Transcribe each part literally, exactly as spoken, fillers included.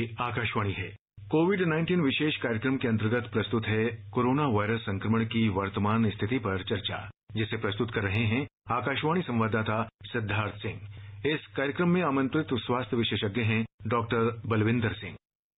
ये आकाशवाणी है। Covid nineteen विशेष कार्यक्रम के अंतर्गत प्रस्तुत है कोरोना वायरस संक्रमण की वर्तमान स्थिति पर चर्चा, जिसे प्रस्तुत कर रहे हैं आकाशवाणी संवाददाता सिद्धार्थ सिंह। इस कार्यक्रम में आमंत्रित स्वास्थ्य विशेषज्ञ हैं डॉक्टर बलविंदर सिंह।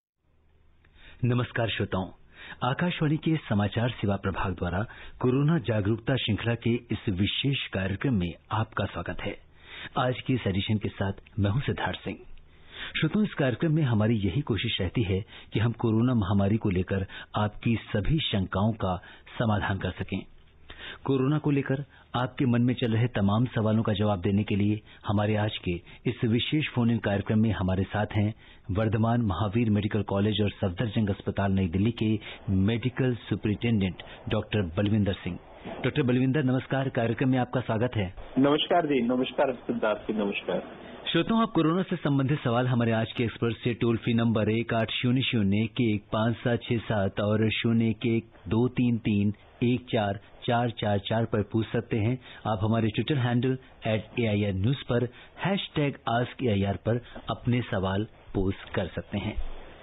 नमस्कार श्रोताओं, आकाशवाणी के समाचार सेवा प्रभाग द्वारा कोरोना जागरूकता श्रृंखला के इस विशेष कार्यक्रम में आपका स्वागत है। आज की इस एडिशन के साथ मैं हूं सिद्धार्थ सिंह। श्रोताओं, इस कार्यक्रम में हमारी यही कोशिश रहती है कि हम कोरोना महामारी को लेकर आपकी सभी शंकाओं का समाधान कर सकें। कोरोना को लेकर आपके मन में चल रहे तमाम सवालों का जवाब देने के लिए हमारे आज के इस विशेष फोन इन कार्यक्रम में हमारे साथ हैं वर्धमान महावीर मेडिकल कॉलेज और सफदरजंग अस्पताल नई दिल्ली के medical superintendent doctor Balwinder Singh. Doctor Balwinder, नमस्कार। कार्यक्रम में आपका स्वागत है। नमस्कार जी। नमस्कार सिद्धार्थ जी। नमस्कार श्रोताओं, आप कोरोना से संबंधित सवाल हमारे आज के एक्सपर्ट से टोल फ्री नंबर एक आठ शून्य शून्य एक एक पांच सात छह सात और शून्य एक एक दो तीन तीन एक चार चार चार चार पर पूछ सकते हैं। आप हमारे Twitter handle at A I R news पर hashtag ask A I R पर अपने सवाल पोस्ट कर सकते हैं।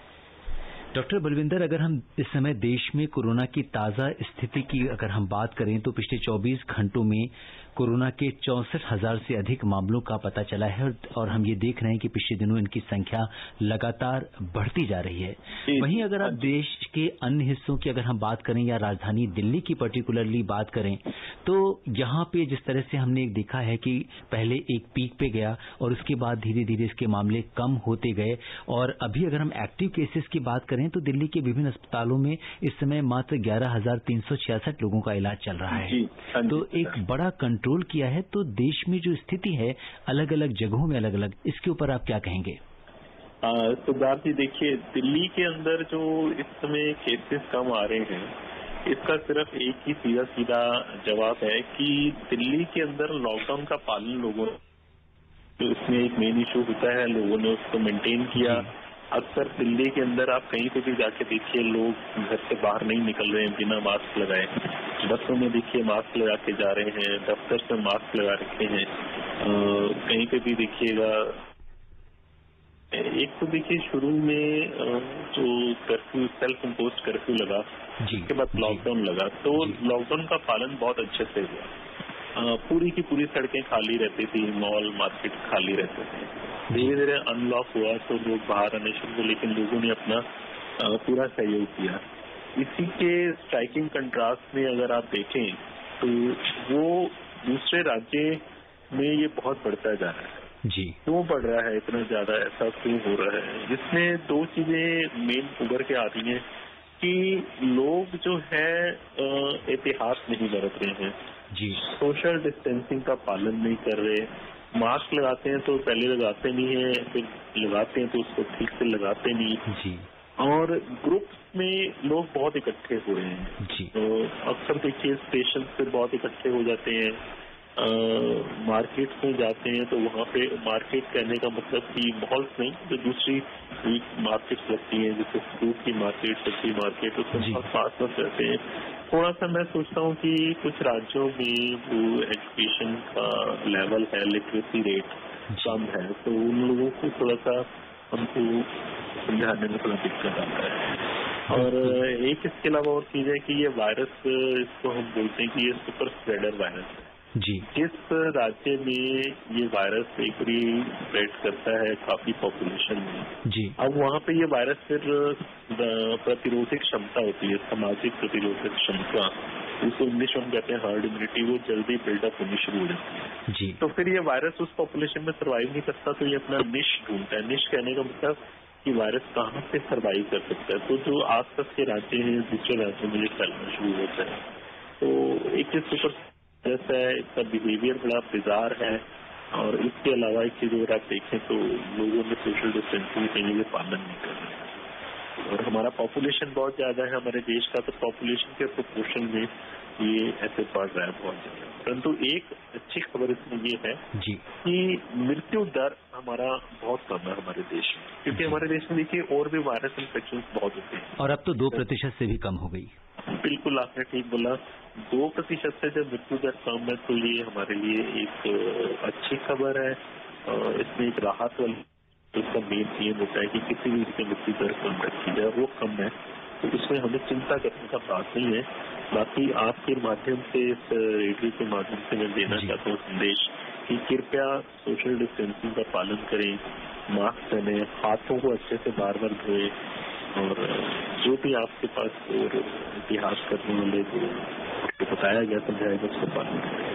डॉक्टर बलविंदर, अगर हम इस समय देश में कोरोना की ताजा स्थिति की अगर हम बात करें तो पिछले चौबीस घंटों में कोरोना के चौसठ हजार से अधिक मामलों का पता चला है और हम ये देख रहे हैं कि पिछले दिनों इनकी संख्या लगातार बढ़ती जा रही है। वहीं अगर आप देश के अन्य हिस्सों की अगर हम बात करें या राजधानी दिल्ली की पर्टिकुलरली बात करें तो यहाँ पे जिस तरह से हमने देखा है कि पहले एक पीक पे गया और उसके बाद धीरे धीरे इसके मामले कम होते गए और अभी अगर हम एक्टिव केसेस की बात करें तो दिल्ली के विभिन्न अस्पतालों में इस समय मात्र ग्यारह हजार तीन सौ छियासठ लोगों का इलाज चल रहा है। तो एक बड़ा कंट्रोल किया है। तो देश में जो स्थिति है अलग अलग जगहों में अलग अलग, इसके ऊपर आप क्या कहेंगे? सिद्धार्थ जी, देखिए, दिल्ली के अंदर जो इस समय केसेस कम आ रहे हैं इसका सिर्फ एक ही सीधा सीधा जवाब है कि दिल्ली के अंदर लॉकडाउन का पालन लोगों जो इसमें एक मेन इशू होता है, लोगों ने उसको मेंटेन किया। अक्सर दिल्ली के अंदर आप कहीं पे भी जाके देखिए लोग घर से बाहर नहीं निकल रहे हैं बिना मास्क लगाए। बसों में देखिए मास्क लगा के जा रहे हैं, दफ्तर से मास्क लगा रखे हैं। आ, कहीं पे भी देखिएगा, एक तो देखिए शुरू में जो कर्फ्यू सेल्फ इम्पोज्ड कर्फ्यू लगा, उसके बाद लॉकडाउन लगा, तो लॉकडाउन का पालन बहुत अच्छे से हुआ। पूरी की पूरी सड़कें खाली रहती थी, मॉल मार्केट खाली रहते थे। धीरे धीरे अनलॉक हुआ तो लोग बाहर आने शुरू हुए, लेकिन लोगों ने अपना पूरा सहयोग किया। इसी के स्ट्राइकिंग कंट्रास्ट में अगर आप देखें तो वो दूसरे राज्य में ये बहुत बढ़ता जा रहा है। जी, क्यों बढ़ रहा है इतना ज्यादा, ऐसा क्यों हो रहा है? जिसमें दो चीजें मेन उभर के आ रही हैं कि लोग जो है एहतियात नहीं बरत रहे हैं, जी, सोशल डिस्टेंसिंग का पालन नहीं कर रहे। मास्क लगाते हैं तो पहले लगाते नहीं है, फिर लगाते हैं तो उसको ठीक से लगाते नहीं जी, और ग्रुप्स में लोग बहुत इकट्ठे हो रहे हैं। जी, तो अक्सर देखिए स्टेशन पे बहुत इकट्ठे हो जाते हैं, मार्केट में जाते हैं तो वहाँ पे मार्केट कहने का मतलब कि मॉल्स नहीं, जो दूसरी मार्केट्स लगती हैं जैसे फ्रूट की मार्केट, सब्जी मार्केट, उसमें बहुत पास पास रहते हैं। थोड़ा सा मैं सोचता हूँ कि कुछ राज्यों में जो एजुकेशन का लेवल है, लिटरेसी रेट कम है, तो उन लोगों को थोड़ा सा हमको समझाने में थोड़ा दिक्कत आता है। और एक इसके अलावा और चीज है कि ये वायरस, इसको हम बोलते हैं कि ये सुपर स्प्रेडर वायरस है। जी, जिस राज्य में ये वायरस एक बारी स्प्रेड करता है काफी पॉपुलेशन में, जी, अब वहाँ पे ये वायरस फिर प्रतिरोधक क्षमता होती है, सामाजिक प्रतिरोधक क्षमता, उसको इंग्लिश में कहते हैं हर्ड इम्यूनिटी, वो जल्दी बिल्डअप होनी शुरू हो जाती है। जी, तो फिर ये वायरस उस पॉपुलेशन में सर्वाइव नहीं करता, तो ये अपना निश ढूंढता है। निश कहने का मतलब कि वायरस कहाँ पे सर्वाइव कर सकता है, तो जो आसपास के राज्य हैं दूसरे राज्यों में ये फैलना शुरू होता है। तो एक सुपर जैसा है, इसका बिहेवियर बड़ा बिजार है। और इसके अलावा एक चीज अगर आप देखें तो लोगों में सोशल डिस्टेंसिंग के लिए पालन नहीं कर रहे, और हमारा पॉपुलेशन बहुत ज्यादा है हमारे देश का, तो पॉपुलेशन के प्रोपोर्शन में ये ऐसे बढ़ रहा है बहुत ज्यादा। परंतु एक अच्छी खबर इसमें ये है जी, कि मृत्यु दर हमारा बहुत कम है हमारे देश में, क्योंकि हमारे देश में देखिए और भी वायरस इन्फेक्शन बहुत होते हैं, और अब तो दो प्रतिशत से भी कम हो गई। बिल्कुल आपने ठीक बोला, दो प्रतिशत से जब मृत्यु दर कम है तो ये हमारे लिए एक अच्छी खबर है। इसमें एक राहत वाली तो इसका मेन एम होता है कि किसी भी की मृत्यु दर कम रखी जाए, वो कम है, तो इसमें हमें चिंता करने का बात नहीं है। बाकी आपके माध्यम से, इस रेडियो के माध्यम से मैं देना चाहता हूँ संदेश कि कृपया सोशल डिस्टेंसिंग का पालन करें, मास्क पहने, हाथों को अच्छे से बार बार धोएं, और जो भी आपके पास और इतिहास करने वाले जो बताया गया समझाया गया उसका पालन करें।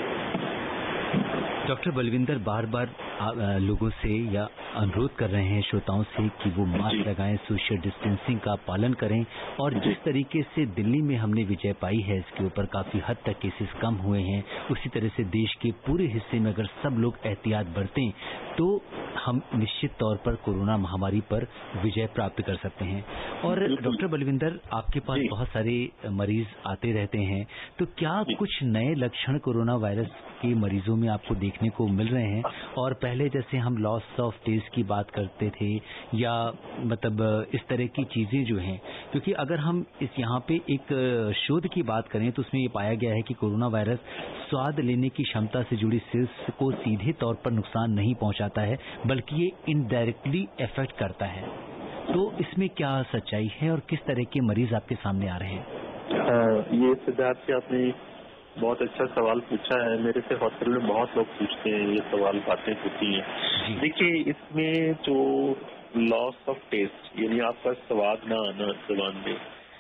डॉक्टर बलविंदर बार बार आ, लोगों से या अनुरोध कर रहे हैं श्रोताओं से कि वो मास्क लगाएं, सोशल डिस्टेंसिंग का पालन करें, और जिस तरीके से दिल्ली में हमने विजय पाई है, इसके ऊपर काफी हद तक केसेस कम हुए हैं, उसी तरह से देश के पूरे हिस्से में अगर सब लोग एहतियात बरतें तो हम निश्चित तौर पर कोरोना महामारी पर विजय प्राप्त कर सकते हैं। और डॉक्टर बलविंदर, आपके पास बहुत सारे मरीज आते रहते हैं, तो क्या कुछ नए लक्षण कोरोना वायरस के मरीजों में आपको देखने को मिल रहे हैं? और पहले जैसे हम लॉस ऑफ टेस्ट की बात करते थे, या मतलब इस तरह की चीजें जो हैं, क्योंकि अगर हम इस यहाँ पे एक शोध की बात करें तो उसमें ये पाया गया है कि कोरोना वायरस स्वाद लेने की क्षमता से जुड़ी सेल्स को सीधे तौर पर नुकसान नहीं पहुंचाता है, बल्कि ये इनडायरेक्टली इफेक्ट करता है। तो इसमें क्या सच्चाई है और किस तरह के मरीज आपके सामने आ रहे हैं? आ, ये सिद्धार्थ, आपने बहुत अच्छा सवाल पूछा है। मेरे से हॉस्पिटल में बहुत लोग पूछते हैं ये सवाल, बातें होती हैं। देखिए, इसमें जो लॉस ऑफ टेस्ट यानी आपका स्वाद ना आना जबान में,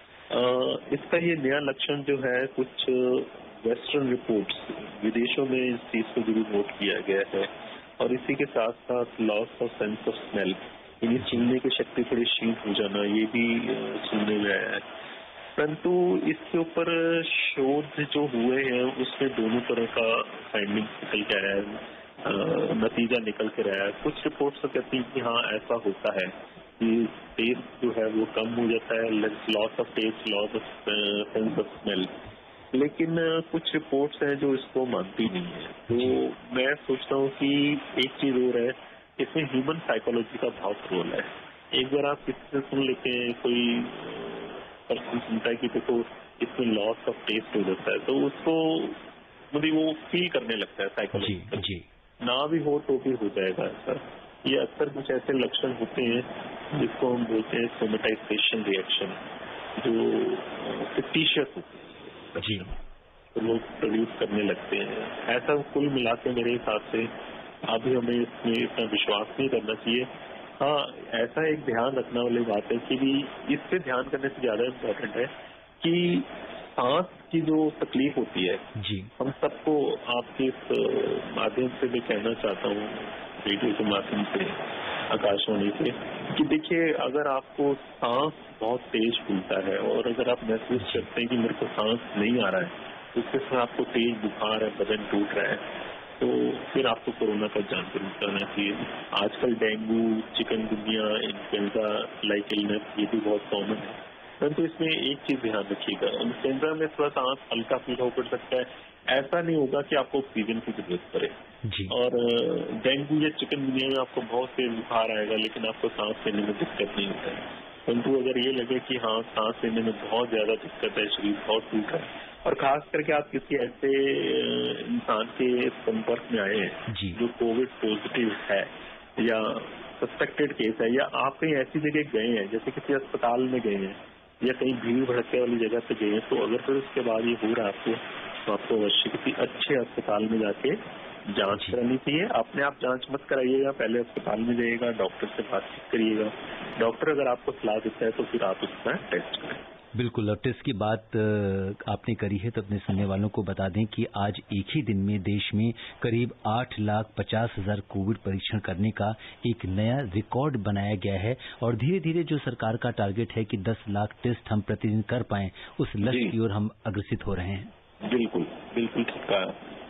इसका ये नया लक्षण जो है, कुछ वेस्टर्न रिपोर्ट्स विदेशों में इस चीज को जरूर नोट किया गया है। और इसी के साथ साथ loss of sense of smell, यानी सुनने की शक्ति थोड़ी क्षीण हो जाना, ये भी सुनने में आया है। परंतु इसके ऊपर शोध जो हुए हैं उसमें दोनों तरह का फाइंडिंग निकल के आया है, नतीजा निकल कर आया है। कुछ रिपोर्ट्स तो कहती हैं कि हाँ ऐसा होता है कि टेस्ट जो है वो कम हो जाता है, loss of taste, loss of sense of smell. लेकिन कुछ रिपोर्ट्स हैं जो इसको मानती नहीं है। तो मैं सोचता हूँ कि एक चीज और है, इसमें ह्यूमन साइकोलॉजी का बहुत रोल है। एक बार आप किसी से सुन लेते हैं, कोई पर्सन सुनता है कि देखो इसमें लॉस ऑफ टेस्ट हो जाता है, तो उसको मतलब वो फील करने लगता है साइकोलॉजी जी, ना भी हो तो भी हो जाएगा ऐसा। ये अक्सर कुछ ऐसे लक्षण होते हैं जिसको हम बोलते हैं सोमेटाइजेशन रिएक्शन, जो फिक्टिशियस होते हैं जी, तो लोग प्रोड्यूस करने लगते हैं। ऐसा कुल मिला के मेरे हिसाब से अभी हमें इसमें इतना विश्वास नहीं करना चाहिए। हाँ, ऐसा एक ध्यान रखने वाली बात है कि भी इस पे ध्यान करने से ज्यादा इम्पोर्टेंट है कि सांस की जो तकलीफ होती है जी, हम सबको आपके इस माध्यम से भी कहना चाहता हूँ, रेडियो के माध्यम से, आकाशवाणी से, कि देखिए अगर आपको सांस बहुत तेज फूलता है और अगर आप महसूस करते हैं कि मेरे को सांस नहीं आ रहा है, तो उसके साथ आपको तेज बुखार है, बदन टूट रहा है, तो फिर आपको कोरोना का जांच जरूर करना चाहिए। आजकल dengue, chikungunya, influenza like illness ये भी बहुत कॉमन है। परंतु इसमें एक चीज ध्यान रखिएगा, इन्फ्लुएंजा में थोड़ा सा सांस हल्का फील हो पड़ सकता है, ऐसा नहीं होगा कि आपको ऑक्सीजन की जरूरत पड़े जी। और डेंगू या चिकनगुनिया में आपको बहुत तेज बुखार आएगा, लेकिन आपको सांस लेने में दिक्कत नहीं होता है। परंतु अगर ये लगे कि हाँ सांस लेने में बहुत ज्यादा दिक्कत है, शरीर बहुत टूट रहा है, और खास करके आप किसी ऐसे इंसान के संपर्क में आए हैं जो कोविड पॉजिटिव है या सस्पेक्टेड केस है, या आप कहीं ऐसी जगह गए हैं जैसे किसी अस्पताल में गए हैं या कहीं भीड़ भड़के वाली जगह पे गए हैं, तो अगर फिर उसके बाद ये हो रहा है आपको, तो आपको अवश्य किसी अच्छे अस्पताल में जाके जांच करानी चाहिए। अपने आप जांच मत कराइएगा, पहले अस्पताल में जाइएगा, डॉक्टर से बातचीत करिएगा। डॉक्टर अगर आपको सलाह देता है तो फिर आप उसका टेस्ट करें। बिल्कुल, और टेस्ट की बात आपने करी है तो अपने सुनने वालों को बता दें कि आज एक ही दिन में देश में करीब आठ लाख पचास हजार कोविड परीक्षण करने का एक नया रिकॉर्ड बनाया गया है, और धीरे धीरे जो सरकार का टारगेट है कि दस लाख टेस्ट हम प्रतिदिन कर पाएं, उस लक्ष्य की ओर हम अग्रसित हो रहे हैं। बिल्कुल बिल्कुल ठीक कहा।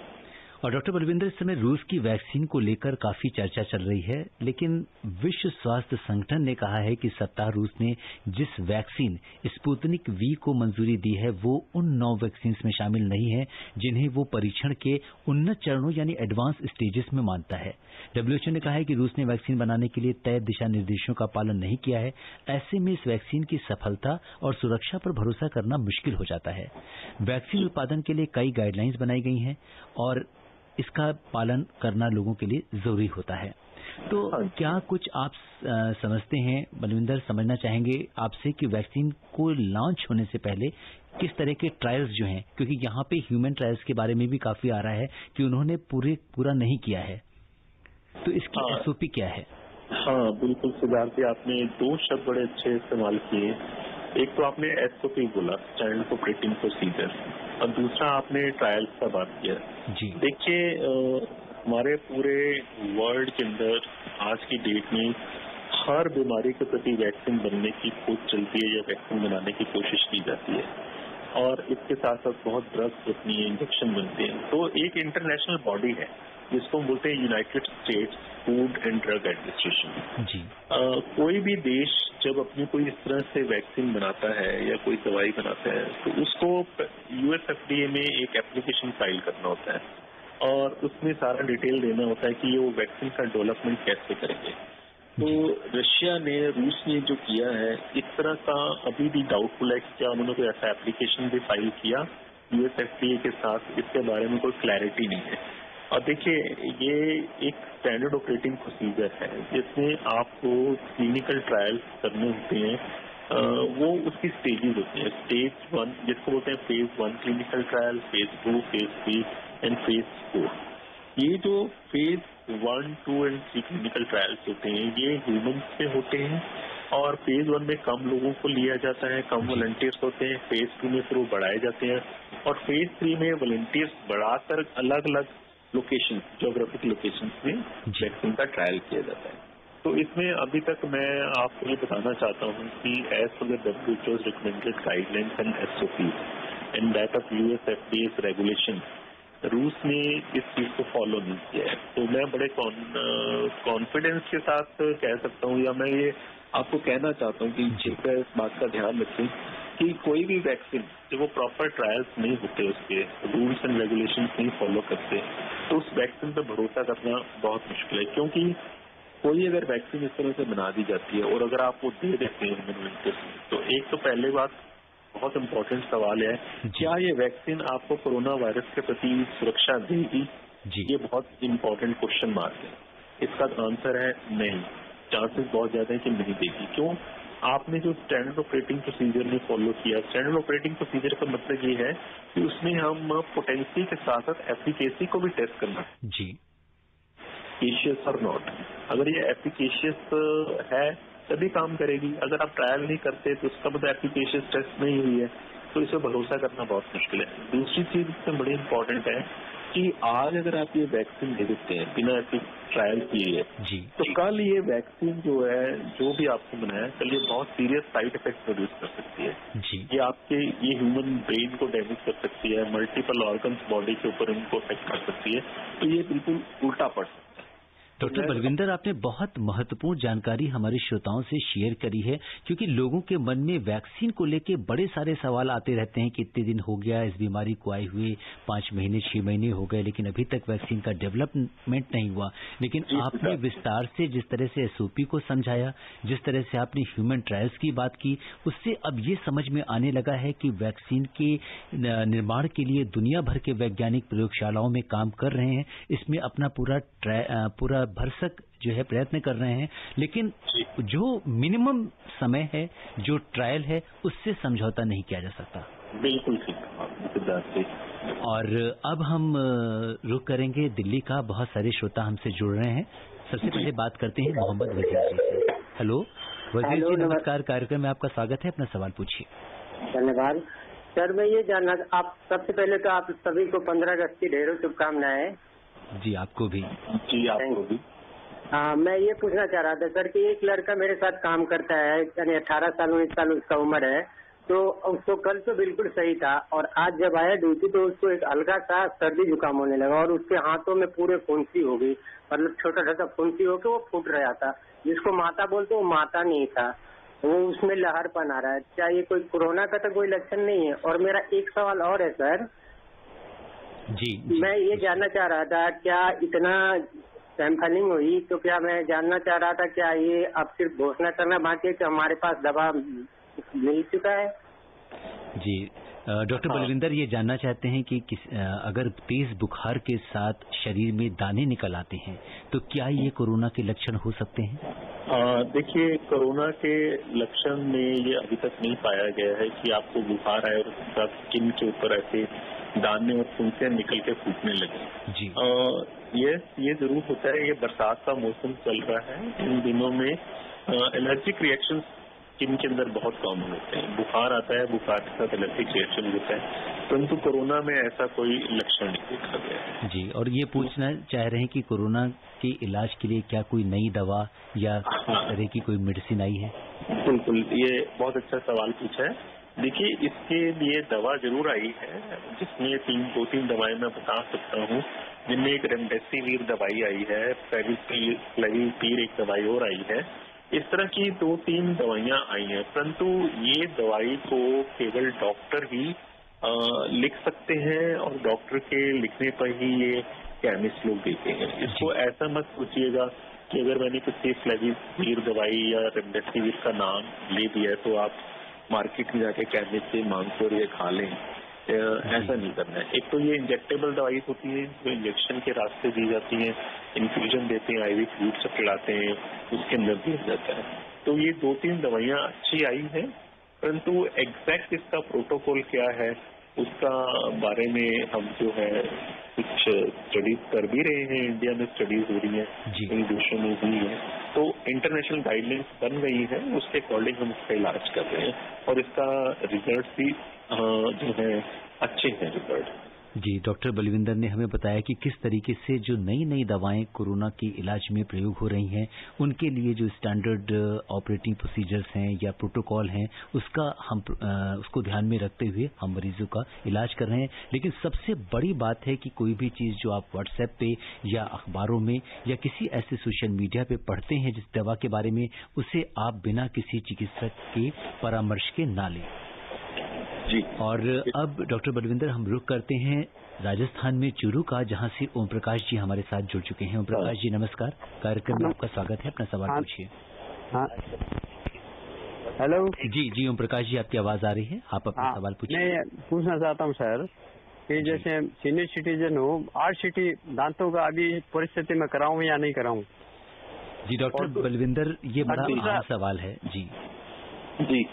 और डॉक्टर बलविंदर, इस समय रूस की वैक्सीन को लेकर काफी चर्चा चल रही है, लेकिन विश्व स्वास्थ्य संगठन ने कहा है कि सप्ताह रूस ने जिस वैक्सीन स्पुतनिक वी को मंजूरी दी है वो उन नौ वैक्सीन में शामिल नहीं है जिन्हें वो परीक्षण के उन्नत चरणों यानी एडवांस स्टेजेस में मानता है। डब्ल्यूएचओ ने कहा है कि रूस ने वैक्सीन बनाने के लिए तय दिशा निर्देशों का पालन नहीं किया है। ऐसे में इस वैक्सीन की सफलता और सुरक्षा पर भरोसा करना मुश्किल हो जाता है। वैक्सीन उत्पादन के लिए कई गाइडलाइंस बनाई गई हैं और इसका पालन करना लोगों के लिए जरूरी होता है। तो क्या कुछ आप आ, समझते हैं, बलविंदर, समझना चाहेंगे आपसे कि वैक्सीन को लॉन्च होने से पहले किस तरह के ट्रायल्स जो हैं, क्योंकि यहाँ पे ह्यूमन ट्रायल्स के बारे में भी काफी आ रहा है कि उन्होंने पूरे पूरा नहीं किया है, तो इसकी हाँ, एसओपी क्या है? हाँ बिल्कुल सिद्धार्थ जी, आपने दो शब्द बड़े अच्छे इस्तेमाल किए। एक तो आपने एसओपी बोला, स्टैंडर्ड ऑपरेटिंग प्रोसीजर, और दूसरा आपने ट्रायल्स का बात किया जी। देखिए, हमारे पूरे वर्ल्ड के अंदर आज की डेट में हर बीमारी के प्रति वैक्सीन बनने की खोज चलती है या वैक्सीन बनाने की कोशिश की जाती है, और इसके साथ साथ बहुत ड्रग्स बनती है, इंजेक्शन बनते हैं। तो एक इंटरनेशनल बॉडी है जिसको हम बोलते हैं United States Food and Drug Administration जी। आ, कोई भी देश जब अपनी कोई इस तरह से वैक्सीन बनाता है या कोई दवाई बनाता है तो उसको यूएसएफडीए में एक एप्लीकेशन फाइल करना होता है और उसमें सारा डिटेल देना होता है कि ये वो वैक्सीन का डेवलपमेंट कैसे करेंगे। तो रशिया ने, रूस ने जो किया है, इस तरह का अभी भी डाउटफुल है कि क्या उन्होंने कोई ऐसा एप्लीकेशन भी फाइल किया यूएसएफडीए के साथ, इसके बारे में कोई क्लैरिटी नहीं है। और देखिए, ये एक स्टैंडर्ड ऑपरेटिंग प्रोसीजर है जिसमें आपको क्लिनिकल ट्रायल्स करने होते हैं। आ, वो उसकी स्टेजेस होती हैं, स्टेज वन जिसको बोलते हैं phase one clinical trial, phase two, phase three and phase four. ये जो phase one, two and three clinical trials होते हैं ये ह्यूमन्स पे होते हैं और फेज वन में कम लोगों को लिया जाता है, कम वॉलंटियर्स होते हैं। फेज टू में फिर वो बढ़ाए जाते हैं और फेज थ्री में वॉलंटियर्स बढ़ाकर अलग अलग लोकेशन, जोग्राफिक लोकेशन में वैक्सीन का ट्रायल किया जाता है। तो इसमें अभी तक मैं आपको ये बताना चाहता हूँ कि as per the WHO recommended guidelines and SOP and that of USFDA regulation, रूस ने इस चीज को फॉलो नहीं किया है। तो मैं बड़े कॉन्फिडेंस के साथ कह सकता हूँ, या मैं ये आपको कहना चाहता हूँ कि कृपया इस बात का ध्यान रखें कि कोई भी वैक्सीन जब वो प्रॉपर ट्रायल्स नहीं होते, उसके रूल्स एंड रेगुलेशंस नहीं फॉलो करते, तो उस वैक्सीन पर भरोसा करना बहुत मुश्किल है। क्योंकि कोई अगर वैक्सीन इस तरह से बना दी जाती है और अगर आप वो दे देते हैं ह्यूमन वॉलंटियर्स में, तो एक तो पहले बात बहुत इम्पोर्टेंट सवाल है, क्या ये वैक्सीन आपको कोरोना वायरस के प्रति सुरक्षा देगी? ये बहुत इम्पोर्टेंट क्वेश्चन मार्क है। इसका आंसर है नहीं, चांसेस बहुत ज्यादा है कि नहीं देगी। क्यों? आपने जो स्टैंडर्ड ऑपरेटिंग प्रोसीजर ने फॉलो किया, स्टैंडर्ड ऑपरेटिंग प्रोसीजर का मतलब ये है कि उसमें हम पोटेंसी के साथ साथ एफिकेसी को भी टेस्ट करना जी, एफिकेशियस और नॉट। अगर ये एफिकेशियस है तभी काम करेगी, अगर आप ट्रायल नहीं करते तो उसका मतलब एफिकेशियस टेस्ट नहीं हुई है, तो इसे भरोसा करना बहुत मुश्किल है। दूसरी चीज इसमें बड़ी इंपॉर्टेंट है कि आज अगर आप ये वैक्सीन दे देते हैं बिना ऐसी ट्रायल किए जी, तो कल ये वैक्सीन जो है, जो भी आपने बनाया, कल ये बहुत सीरियस साइड इफेक्ट प्रोड्यूस कर सकती है जी। ये आपके ये ह्यूमन ब्रेन को डैमेज कर सकती है, मल्टीपल ऑर्गन्स बॉडी के ऊपर इनको अफेक्ट कर सकती है, तो ये बिल्कुल उल्टा पड़ सकता है। डॉक्टर बलविंदर, आपने बहुत महत्वपूर्ण जानकारी हमारे श्रोताओं से शेयर करी है, क्योंकि लोगों के मन में वैक्सीन को लेके बड़े सारे सवाल आते रहते हैं कि इतने दिन हो गया इस बीमारी को आए हुए, पांच महीने छह महीने हो गए, लेकिन अभी तक वैक्सीन का डेवलपमेंट नहीं हुआ। लेकिन आपने विस्तार से जिस तरह से एसओपी को समझाया, जिस तरह से आपने ह्यूमन ट्रायल्स की बात की, उससे अब ये समझ में आने लगा है कि वैक्सीन के निर्माण के लिए दुनिया भर के वैज्ञानिक प्रयोगशालाओं में काम कर रहे हैं, इसमें अपना पूरा पूरा भरसक जो है प्रयत्न कर रहे हैं, लेकिन जो मिनिमम समय है, जो ट्रायल है, उससे समझौता नहीं किया जा सकता। बिल्कुल ठीक। और अब हम रुख करेंगे दिल्ली का, बहुत सारे श्रोता हमसे जुड़ रहे हैं। सबसे पहले बात करते हैं मोहम्मद वजीर जी से। हेलो वजीर जी, नमस्कार, कार्यक्रम में आपका स्वागत है, अपना सवाल पूछिए। धन्यवाद सर। मैं ये जानना, आप सबसे पहले तो आप सभी को पंद्रह अगस्त की ढेरों शुभकामनाएं। जी आपको भी। जी आपको भी। हाँ, मैं ये पूछना चाह रहा था सर कि एक लड़का मेरे साथ काम करता है, यानी अठारह साल उन्नीस साल उसका उम्र है, तो उसको कल तो बिल्कुल सही था और आज जब आया ड्यूटी तो उसको एक हल्का सा सर्दी जुकाम होने लगा और उसके हाथों में पूरे फुंसी हो गई, मतलब छोटा छोटा फुंसी होकर वो फूट रहा था, जिसको माता बोलते वो माता नहीं था, वो उसमें लहरपन आ रहा है। क्या ये कोई कोरोना का तो कोई लक्षण नहीं है? और मेरा एक सवाल और है सर। जी, जी मैं ये जानना चाह रहा था, क्या इतना सैंपलिंग हुई तो क्या मैं जानना चाह रहा था क्या ये अब सिर्फ घोषणा करना बाकी है कि हमारे पास दवा मिल चुका है? जी, डॉक्टर बलविंदर, ये जानना चाहते हैं कि किस, अगर तेज बुखार के साथ शरीर में दाने निकल आते हैं तो क्या ये कोरोना के लक्षण हो सकते हैं? देखिए, कोरोना के लक्षण में ये अभी तक नहीं पाया गया है कि आपको बुखार आए और उसके साथ स्किन के ऊपर ऐसे दाने और फुंसियां निकल के फूटने लगे। जी। ये ये जरूर होता है, ये बरसात का मौसम चल रहा है, इन दिनों में एलर्जिक रिएक्शन स्किन के अंदर बहुत कॉमन होते हैं। बुखार आता है, बुखार के साथ एलर्जिक रिएक्शन होता है, परंतु कोरोना में ऐसा कोई लक्षण नहीं देखा गया है। जी, और ये पूछना चाह रहे हैं कि कोरोना के इलाज के लिए क्या कोई नई दवा या इस तरह की कोई मेडिसिन आई है? बिल्कुल, ये बहुत अच्छा सवाल पूछा है। देखिए, इसके लिए दवा जरूर आई है, जिसमें तीन दो तीन दवाएं मैं बता सकता हूँ, जिनमें एक रेमडेसिविर दवाई आई है, फेविपिराविर एक दवाई और आई है। इस तरह की दो तीन दवाइयां आई हैं, परंतु ये दवाई को केवल डॉक्टर ही आ, लिख सकते हैं और डॉक्टर के लिखने पर ही ये केमिस्ट लोग देते हैं। इसको ऐसा मत सोचिएगा कि अगर मैंने किसी फ्लेविपिराविर दवाई या रेमडेसिविर का नाम ले दिया है तो आप मार्केट में जाके केमिस्ट से मांग कर ये खा लें, ऐसा नहीं करना है। एक तो ये इंजेक्टेबल दवाई होती है, जो इंजेक्शन के रास्ते दी जाती है, इन्फ्यूजन देते हैं, आईवी फ्लूइड से पिलाते हैं, उसके अंदर दिया जाता है। तो ये दो तीन दवाइयां अच्छी आई हैं, परंतु एग्जैक्ट इसका प्रोटोकॉल क्या है उसका बारे में हम जो है कुछ स्टडीज कर भी रहे हैं। इंडिया में स्टडीज हो रही है, कई देशों में हुई है, तो इंटरनेशनल गाइडलाइंस बन गई है, उसके अकॉर्डिंग हम इसका इलाज कर रहे हैं और इसका रिजल्ट भी जो है अच्छे हैं रिजल्ट। जी, डॉक्टर बलविंदर ने हमें बताया कि किस तरीके से जो नई नई दवाएं कोरोना के इलाज में प्रयोग हो रही हैं, उनके लिए जो स्टैंडर्ड ऑपरेटिंग प्रोसीजर्स हैं या प्रोटोकॉल हैं, उसका हम उसको ध्यान में रखते हुए हम मरीजों का इलाज कर रहे हैं। लेकिन सबसे बड़ी बात है कि कोई भी चीज जो आप व्हाट्सएप पे या अखबारों में या किसी ऐसे सोशल मीडिया पे पढ़ते हैं जिस दवा के बारे में, उसे आप बिना किसी चिकित्सक के परामर्श के ना लें। जी। और अब डॉक्टर बलविंदर, हम रुख करते हैं राजस्थान में चूरू का, जहां से ओम प्रकाश जी हमारे साथ जुड़ चुके हैं। ओम प्रकाश जी नमस्कार, कार्यक्रम में आपका स्वागत है, अपना सवाल पूछिए। हाँ, हेलो। जी जी ओम प्रकाश जी, आपकी आवाज आ रही है, आप अपना सवाल पूछिए। मैं पूछना चाहता हूँ सर कि जैसे सीनियर सिटीजन हो, आरसीटी दांतों का अभी परिस्थिति में कराऊं या नहीं कराऊं? जी डॉक्टर बलविंदर, ये बड़ा अहम सवाल है। जी जी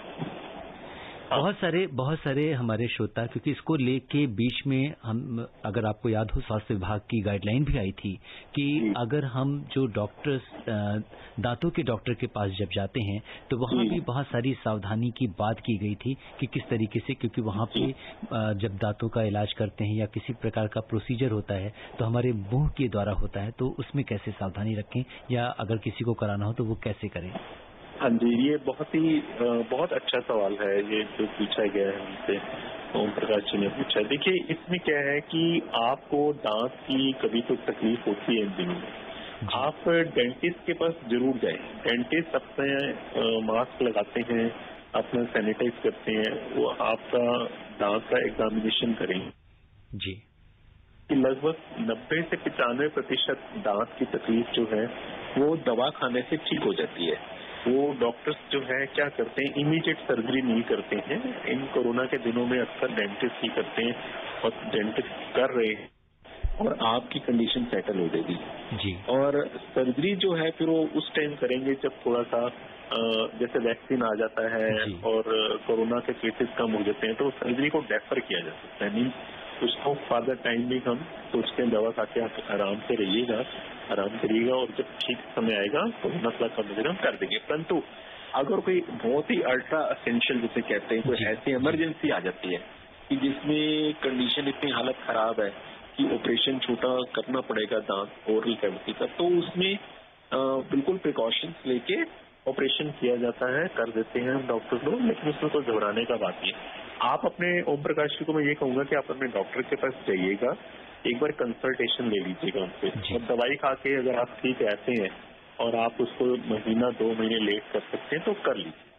बहुत सारे बहुत सारे हमारे श्रोता, क्योंकि इसको लेके बीच में हम, अगर आपको याद हो, स्वास्थ्य विभाग की गाइडलाइन भी आई थी कि अगर हम जो डॉक्टर्स दांतों के डॉक्टर के पास जब जाते हैं तो वहाँ भी बहुत सारी सावधानी की बात की गई थी कि किस तरीके से, क्योंकि वहाँ पे जब दांतों का इलाज करते हैं या किसी प्रकार का प्रोसीजर होता है तो हमारे मुंह के द्वारा होता है, तो उसमें कैसे सावधानी रखें या अगर किसी को कराना हो तो वो कैसे करें? हाँ जी, ये बहुत ही बहुत अच्छा सवाल है ये जो पूछा गया है हमसे, ओम प्रकाश जी ने पूछा। देखिए, इसमें क्या है कि आपको दांत की कभी तो तकलीफ होती है इन दिनों में, आप डेंटिस्ट के पास जरूर जाएं। डेंटिस्ट अपने मास्क लगाते हैं, अपना सैनिटाइज करते हैं, वो आपका दांत का एग्जामिनेशन करेंगे जी। कि लगभग नब्बे से पचानवे प्रतिशत दांत की तकलीफ जो है वो दवा खाने से ठीक हो जाती है। वो डॉक्टर्स जो है क्या करते हैं, इमीडिएट सर्जरी नहीं करते हैं। इन कोरोना के दिनों में अक्सर डेंटिस्ट ही करते हैं और डेंटिस्ट कर रहे हैं और आपकी कंडीशन सेटल हो जाएगी जी। और सर्जरी जो है फिर वो उस टाइम करेंगे जब थोड़ा सा जैसे वैक्सीन आ जाता है और कोरोना के केसेस कम हो जाते हैं, तो सर्जरी को डेफर किया जा सकता है। मीन्स उसको फादर टाइम भी हम सोचते हैं, दवा खा के आप आराम से रहिएगा, आराम करिएगा और जब ठीक समय आएगा तो मसला कम हो जाएगा, हम कर देंगे। परंतु अगर कोई बहुत ही अल्ट्रा असेंशियल जिसे कहते हैं, कोई ऐसी इमरजेंसी आ जाती है कि जिसमें कंडीशन इतनी हालत खराब है कि ऑपरेशन छोटा करना पड़ेगा दांत ओरल कैविटी का, तो उसमें बिल्कुल प्रिकॉशंस लेके ऑपरेशन किया जाता है, कर देते हैं हम डॉक्टर लोग, लेकिन उसमें कोई घबराने का बात नहीं है। आप अपने ओम प्रकाश जी को मैं ये कहूंगा कि आप अपने डॉक्टर के पास जाइएगा, एक बार कंसल्टेशन ले लीजिएगा उनसे, और दवाई खा के अगर आप ठीक रहते हैं और आप उसको महीना दो महीने लेट कर सकते हैं तो कर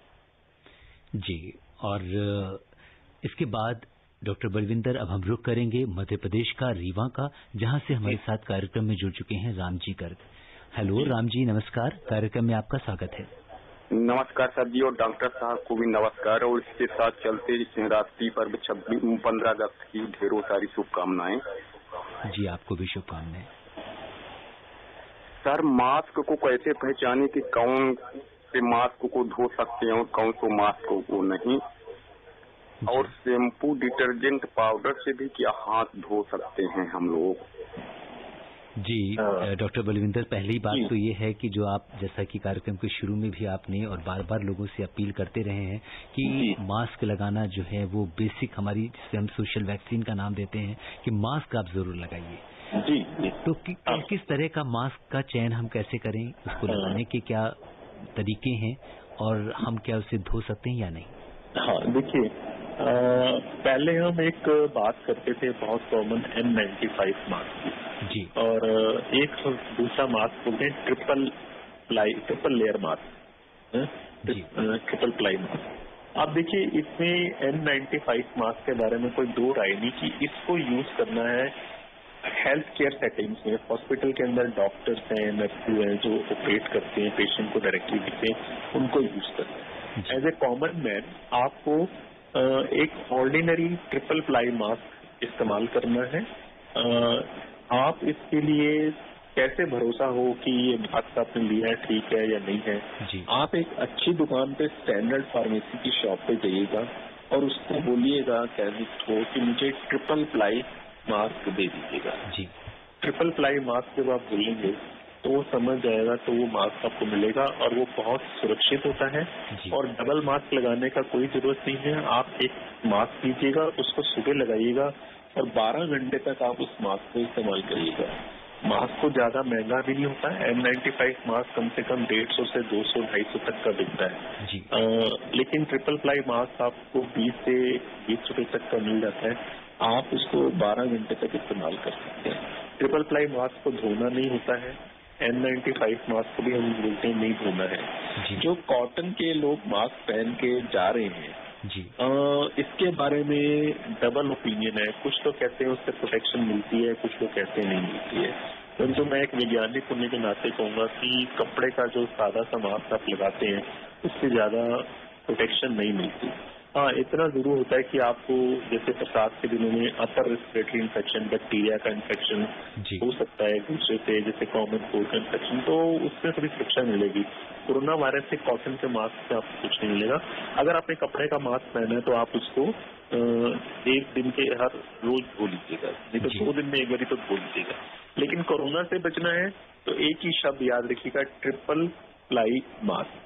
लीजिए जी। और इसके बाद डॉक्टर बलविंदर, अब हम रुख करेंगे मध्य प्रदेश का रीवा का, जहां से हमारे साथ कार्यक्रम में जुड़ चुके हैं राम जी गर्ग। हेलो राम जी, नमस्कार, कार्यक्रम में आपका स्वागत है। नमस्कार सर जी, और डॉक्टर साहब को भी नमस्कार, और इसके साथ चलते राष्ट्रीय पर्व छब्बीस पंद्रह अगस्त की ढेरों सारी शुभकामनाएं। जी, आपको भी शुभकामनाएं। सर, मास्क को कैसे पहचाने कि कौन से मास्क को धो सकते हैं और कौन से मास्क को नहीं, और शैम्पू डिटर्जेंट पाउडर से भी क्या हाथ धो सकते हैं हम लोग? जी डॉक्टर बलविंदर, पहली बात तो ये है कि जो आप जैसा कि कार्यक्रम के शुरू में भी आपने और बार बार लोगों से अपील करते रहे हैं कि मास्क लगाना जो है वो बेसिक हमारी, जिसे हम सोशल वैक्सीन का नाम देते हैं, कि मास्क आप जरूर लगाइए। जी, जी। तो कि, किस तरह का मास्क का चयन हम कैसे करें, उसको लगाने के क्या तरीके हैं और हम क्या उसे धो सकते हैं या नहीं? हाँ, देखिए, पहले हम एक बात करते थे बहुत common N ninety five mask की जी, और एक दूसरा मास्क बोलते हैं triple ply triple layer mask, triple ply mask. आप देखिए, इसमें एन नाइन्टी फाइव मास्क के बारे में कोई दो राय नहीं कि इसको यूज करना है हेल्थ केयर सेटिंग्स में। हॉस्पिटल के अंदर डॉक्टर्स हैं, नर्सेज हैं जो ऑपरेट करते हैं, पेशेंट को डायरेक्टली देखते हैं, उनको यूज करना है। एज ए कॉमन मैन आपको एक ऑर्डिनरी ट्रिपल प्लाई मास्क इस्तेमाल करना है। आप इसके लिए कैसे भरोसा हो कि ये मास्क आपने लिया है ठीक है या नहीं है? जी। आप एक अच्छी दुकान पे स्टैंडर्ड फार्मेसी की शॉप पे जाइएगा और उसको बोलिएगा केमिस्ट को कि मुझे ट्रिपल प्लाई मास्क दे दीजिएगा। जी। ट्रिपल प्लाई मास्क जब आप बोलेंगे तो वो समझ जाएगा, तो वो मास्क आपको मिलेगा और वो बहुत सुरक्षित होता है। और डबल मास्क लगाने का कोई जरूरत नहीं है। आप एक मास्क लीजिएगा, उसको सुबह लगाइएगा और बारह घंटे तक आप उस मास्क को इस्तेमाल करिएगा। मास्क को ज्यादा महंगा भी नहीं होता है। एन नाइन्टी फाइव मास्क कम से कम डेढ़ सौ से दो सौ ढाई सौ तक का बिकता है। जी। आ, लेकिन ट्रिपल प्लाई मास्क आपको बीस से बीस रुपए तक का मिल जाता है। आप उसको बारह घंटे तक इस्तेमाल कर सकते हैं। ट्रिपल प्लाई मास्क को धोना नहीं होता है। एन नाइन्टी फाइव मास्क को भी हम बोलते हैं नहीं धोना है। जो कॉटन के लोग मास्क पहन के जा रहे हैं, जी। आ, इसके बारे में डबल ओपिनियन है। कुछ लोग कहते हैं उससे प्रोटेक्शन मिलती है, कुछ लोग कहते हैं नहीं मिलती है। परंतु मैं एक वैज्ञानिक होने के नाते कहूंगा कि कपड़े का जो सादा सा मास्क आप लगाते हैं उससे ज्यादा प्रोटेक्शन नहीं मिलती। हाँ, इतना जरूर होता है कि आपको जैसे बरसात के दिनों में अपर रेस्पिरेटरी इन्फेक्शन, बैक्टीरिया का इन्फेक्शन हो सकता है दूसरे से, जैसे कॉमन कोल्ड का इन्फेक्शन, तो उससे थोड़ी सुरक्षा मिलेगी। कोरोना वायरस से कॉटन के मास्क से आपको कुछ नहीं मिलेगा। अगर आपने कपड़े का मास्क पहना है तो आप उसको एक दिन के हर रोज धो लीजिएगा, नहीं तो दो दिन में एक बार तो धो लीजिएगा। लेकिन कोरोना से बचना है तो एक ही शब्द याद रखिएगा, ट्रिपल प्लाई मास्क।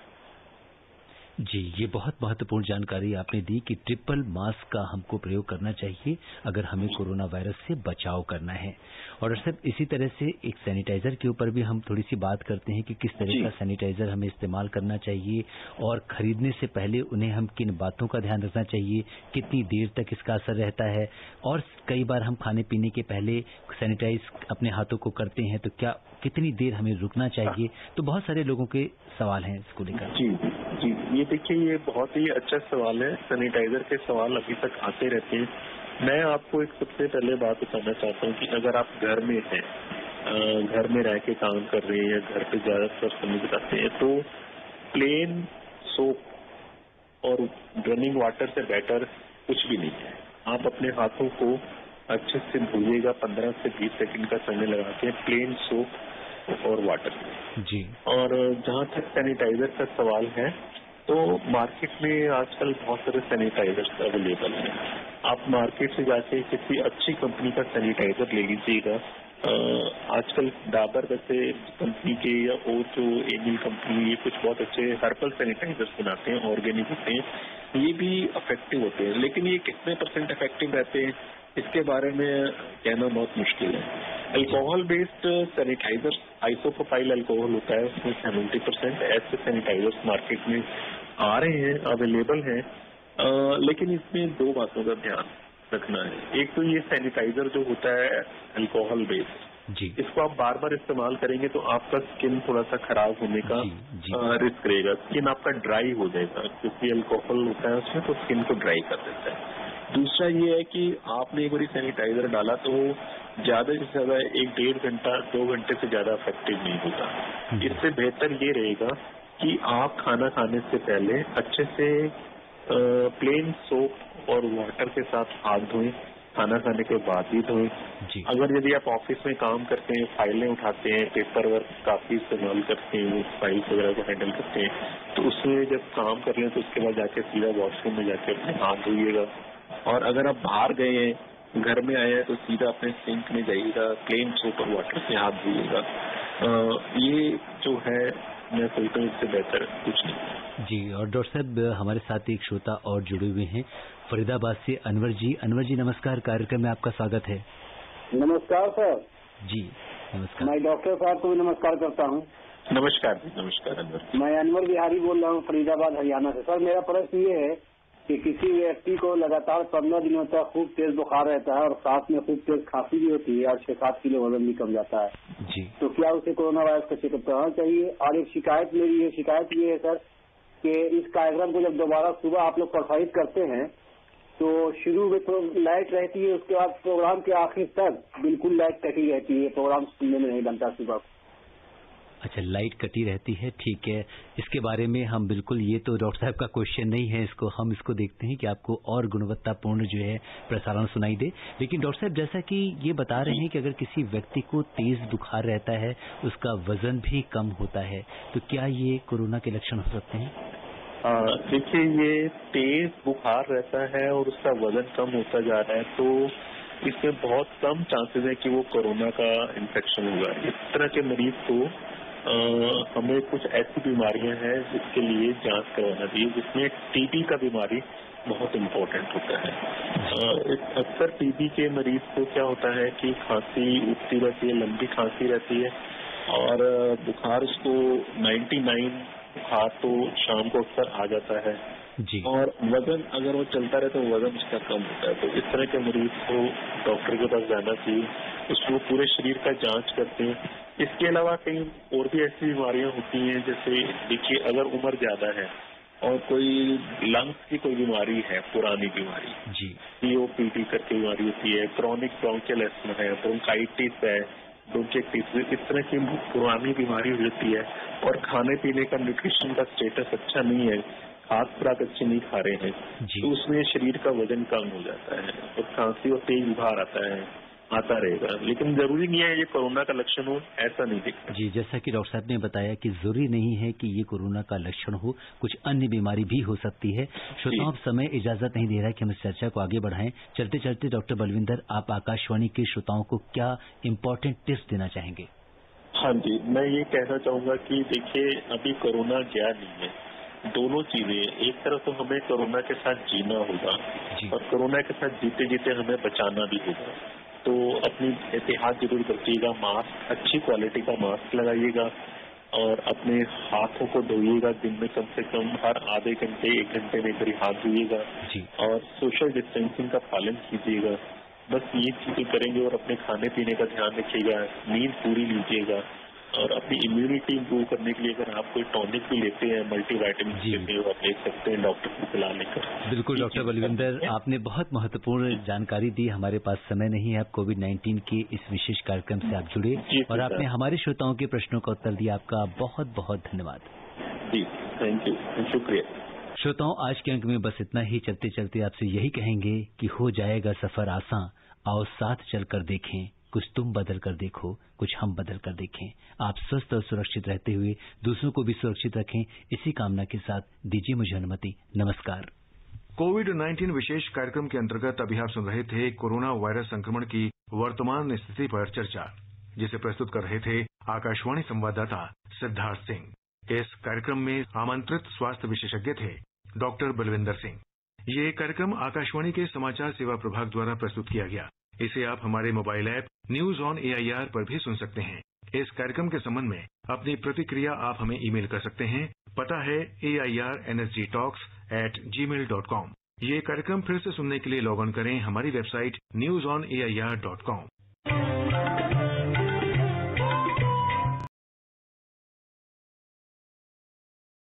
जी, ये बहुत महत्वपूर्ण जानकारी आपने दी कि ट्रिपल मास्क का हमको प्रयोग करना चाहिए अगर हमें कोरोना वायरस से बचाव करना है। और सर, इसी तरह से एक सैनिटाइजर के ऊपर भी हम थोड़ी सी बात करते हैं कि किस तरह का सैनिटाइजर हमें इस्तेमाल करना चाहिए और खरीदने से पहले उन्हें हम किन बातों का ध्यान रखना चाहिए, कितनी देर तक इसका असर रहता है, और कई बार हम खाने पीने के पहले सैनिटाइज अपने हाथों को करते हैं तो क्या कितनी देर हमें रुकना चाहिए? तो बहुत सारे लोगों के सवाल हैं इसको लेकर। जी जी, ये देखिए, ये बहुत ही अच्छा सवाल है। सैनिटाइजर के सवाल अभी तक आते रहते हैं। मैं आपको एक सबसे पहले बात बताना चाहता हूँ कि अगर आप घर में हैं, घर में रह के काम कर रहे हैं या घर पे ज्यादातर समय बिताते हैं, तो प्लेन सोप और रनिंग वाटर से बेटर कुछ भी नहीं है। आप अपने हाथों को अच्छे से धोइएगा, पंद्रह से बीस सेकंड का समय लगा के प्लेन सोप और वाटर जी। और जहाँ तक सैनिटाइजर का सवाल है, तो मार्केट में आजकल बहुत सारे सैनिटाइजर्स अवेलेबल हैं। आप मार्केट से जाके किसी अच्छी कंपनी का सैनिटाइजर ले लीजिएगा। आजकल डाबर जैसे कंपनी के या और जो एमिल कंपनी, ये कुछ बहुत अच्छे हर्बल सैनिटाइजर्स बनाते हैं, ऑर्गेनिक होते हैं, ये भी इफेक्टिव होते हैं। लेकिन ये कितने परसेंट इफेक्टिव रहते हैं इसके बारे में कहना बहुत मुश्किल है। Alcohol based sanitiser, isopropyl alcohol होता है, उसमें सेवेंटी परसेंट ऐसे सैनिटाइजर्स मार्केट में आ रहे हैं, अवेलेबल हैं। लेकिन इसमें दो बातों का ध्यान रखना है। एक तो ये सैनिटाइजर जो होता है अल्कोहल बेस्ड, जी। इसको आप बार बार इस्तेमाल करेंगे तो आपका स्किन थोड़ा सा खराब होने का रिस्क रहेगा। स्किन आपका ड्राई हो जाएगा क्योंकि अल्कोहल होता है उसमें, तो स्किन को ड्राई कर देता है। दूसरा ये है कि आपने एक बार सैनिटाइजर डाला तो ज्यादा से ज्यादा एक डेढ़ घंटा दो घंटे से ज्यादा इफेक्टिव नहीं होगा। इससे बेहतर ये रहेगा कि आप खाना खाने से पहले अच्छे से प्लेन सोप और वाटर के साथ हाथ धोएं, खाना खाने के बाद ही धोएं। अगर यदि आप ऑफिस में काम करते हैं, फाइलें उठाते हैं, पेपर वर्क काफी इस्तेमाल करते हैं, फाइल्स वगैरह को हैंडल करते हैं, तो उसमें जब काम कर लें तो उसके बाद जाके सीधा वॉशरूम में जाके अपने हाथ धोइएगा। और अगर आप बाहर गए हैं, घर में आए हैं, तो सीधा अपने सिंक में जाइएगा, प्लेन सोप और वाटर से हाथ धोइएगा। ये जो है मैं सोचता हूँ इससे बेहतर कुछ नहीं। जी, और डॉक्टर साहब हमारे साथ एक श्रोता और जुड़े हुए हैं फरीदाबाद से, अनवर जी। अनवर जी नमस्कार, कार्यक्रम में आपका स्वागत है। नमस्कार सर। जी नमस्कार। मैं डॉक्टर साहब को भी नमस्कार करता हूँ। नमस्कार नमस्कार अनवर। मैं अनवर बिहारी बोल रहा हूँ फरीदाबाद हरियाणा से। सर मेरा प्रश्न ये है कि किसी व्यक्ति को लगातार पंद्रह दिनों तक खूब तेज बुखार रहता है और साथ में खूब तेज खांसी भी होती है और छह सात किलो वजन भी कम जाता है, जी, तो क्या उसे कोरोना वायरस का चेकअप कराना चाहिए? और एक शिकायत मेरी है शिकायत ये है सर कि इस कार्यक्रम को जब दोबारा सुबह आप लोग प्रसारित करते हैं तो शुरू में तो लाइट रहती है, उसके बाद प्रोग्राम के आखिर तक बिल्कुल लाइट कटी रहती है, प्रोग्राम सुनने में नहीं बनता सुबह। अच्छा, लाइट कटी रहती है, ठीक है। इसके बारे में हम बिल्कुल, ये तो डॉक्टर साहब का क्वेश्चन नहीं है, इसको हम इसको देखते हैं कि आपको और गुणवत्तापूर्ण जो है प्रसारण सुनाई दे। लेकिन डॉक्टर साहब जैसा कि ये बता रहे हैं कि अगर किसी व्यक्ति को तेज बुखार रहता है, उसका वजन भी कम होता है, तो क्या ये कोरोना के लक्षण हो सकते हैं? देखिए, ये तेज बुखार रहता है और उसका वजन कम होता जा रहा है, तो इसमें बहुत कम चांसेस है कि वो कोरोना का इन्फेक्शन होगा। इस तरह के मरीज को आ, हमें कुछ ऐसी बीमारियां हैं जिसके लिए जांच करवाना चाहिए, जिसमें टीबी का बीमारी बहुत इम्पोर्टेंट होता है। अक्सर टीबी के मरीज को क्या होता है कि खांसी उठती रहती है, लंबी खांसी रहती है और बुखार उसको निन्यानवे बुखार तो शाम को अक्सर आ जाता है जी। और वजन अगर वो चलता रहे तो वजन उसका कम होता है। तो इस तरह के मरीज को डॉक्टर के पास जाना चाहिए, उसको पूरे शरीर का जांच करते हैं। इसके अलावा कई और भी ऐसी बीमारियां होती हैं, जैसे देखिए अगर उम्र ज्यादा है और कोई लंग्स की कोई बीमारी है, पुरानी बीमारी जी, सीओपीडी करके बीमारी होती है, क्रॉनिक ब्रोंकियल अस्थमा है, ब्रोंकाइटिस है, ब्रोंकाइटिस, इस तरह की पुरानी बीमारी हो जाती है और खाने पीने का न्यूट्रिशन का स्टेटस अच्छा नहीं है, खाद खुराक अच्छी नहीं खा रहे हैं, तो उसमें शरीर का वजन कम हो जाता है और खांसी और तेज बुखार आता है, आता रहेगा। लेकिन जरूरी नहीं है ये कोरोना का लक्षण हो, ऐसा नहीं दिखता। जी, जैसा कि डॉक्टर साहब ने बताया कि जरूरी नहीं है कि ये कोरोना का लक्षण हो, कुछ अन्य बीमारी भी हो सकती है। श्रोताओं, समय इजाजत नहीं दे रहा है कि हम इस चर्चा को आगे बढ़ाएं। चलते चलते डॉक्टर बलविंदर, आप आकाशवाणी के श्रोताओं को क्या इम्पोर्टेंट टिप्स देना चाहेंगे? हाँ जी, मैं ये कहना चाहूंगा कि देखिए अभी कोरोना गया नहीं है, दोनों चीजें, एक तरफ तो हमें कोरोना के साथ जीना होगा और कोरोना के साथ जीते जीते हमें बचाना भी होगा। तो अपनी एहतियात जरूर रखिएगा, मास्क, अच्छी क्वालिटी का मास्क लगाइएगा और अपने हाथों को धोइएगा, दिन में कम से कम हर आधे घंटे एक घंटे में करीब हाथ धोइएगा और सोशल डिस्टेंसिंग का पालन कीजिएगा। बस ये चीजें करेंगे और अपने खाने पीने का ध्यान रखिएगा, नींद पूरी लीजिएगा और अपनी इम्यूनिटी इंप्रूव करने के लिए अगर आप कोई टॉनिक भी लेते हैं, मल्टीविटामिन लेते हैं, आप ले सकते हैं डॉक्टर की सलाह लेकर। बिल्कुल डॉक्टर बलविंदर, आपने बहुत महत्वपूर्ण जानकारी दी। हमारे पास समय नहीं है, आप कोविड नाइन्टीन के इस विशेष कार्यक्रम से आप जुड़े और आपने हमारे श्रोताओं के प्रश्नों का उत्तर दिया। आपका बहुत बहुत धन्यवाद। जी, थैंक यू, शुक्रिया। श्रोताओं, आज के अंक में बस इतना ही। चलते चलते आपसे यही कहेंगे कि हो जाएगा सफर आसान, आओ साथ चलकर देखें, कुछ तुम बदल कर देखो, कुछ हम बदल कर देखें। आप स्वस्थ और सुरक्षित रहते हुए दूसरों को भी सुरक्षित रखें, इसी कामना के साथ दीजिए मुझे अनुमति। नमस्कार। कोविड नाइन्टीन विशेष कार्यक्रम के अंतर्गत अभी आप सुन रहे थे कोरोना वायरस संक्रमण की वर्तमान स्थिति पर चर्चा, जिसे प्रस्तुत कर रहे थे आकाशवाणी संवाददाता सिद्धार्थ सिंह। इस कार्यक्रम में आमंत्रित स्वास्थ्य विशेषज्ञ थे डॉक्टर बलविंदर सिंह। ये कार्यक्रम आकाशवाणी के समाचार सेवा प्रभाग द्वारा प्रस्तुत किया गया। इसे आप हमारे mobile app news on A I R पर भी सुन सकते हैं। इस कार्यक्रम के संबंध में अपनी प्रतिक्रिया आप हमें ईमेल कर सकते हैं। पता है A I R N S G talks at gmail dot com. ये कार्यक्रम फिर से सुनने के लिए लॉग ऑन करें हमारी website news on A I R dot com.